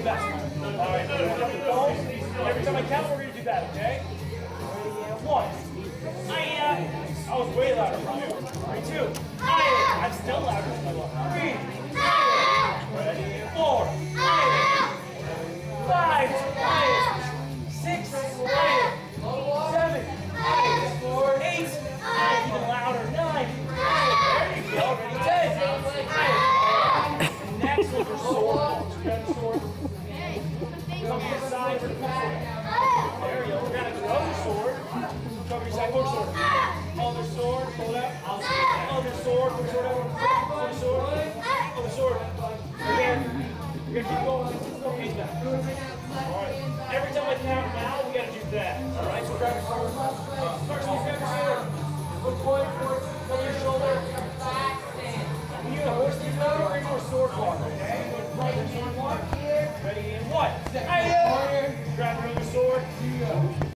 best. All right, every time I count, we're going to do that, okay? One. I was way louder than you. 2. I'm still louder than you. 3. Ready? 4. 5. 6. 7. 8. Even louder. 9. There you go. Ready? 10. Next was your sword. Grab the sword. Come to the side for the sword. There you go. We're going to throw the sword. Cover your side. Pull the sword. Other sword. Pull it up. Other sword. Pull the sword out. Pull the sword. Pull the sword. Again. You're going to keep going. He's back. Alright. Every time I count now, we got to do that. Alright? So grab your sword. First, you grab your sword. Look forward. Cover your shoulder. When you get a horse thing over, we're going to do a sword walk. Okay? Ready? In 1. Grab another sword.